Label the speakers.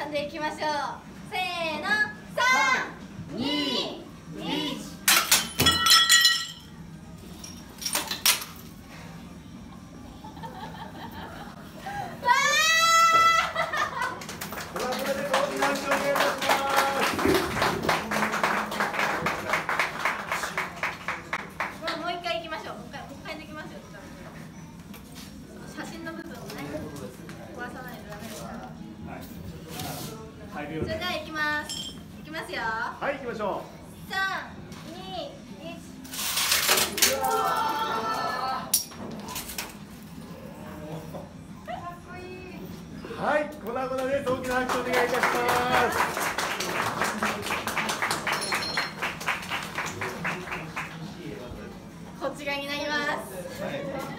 Speaker 1: んでいきましょう。せーの、3、2、1。もう一回行きましょう。もう一回できますよ。写真の部分をね、壊さないとダメですから。それでは行きます。行きますよ。
Speaker 2: はい、行きましょう。
Speaker 1: 3、2、1。
Speaker 2: はい、粉々です。大きな拍手お願いいたします。
Speaker 1: こっち側になります。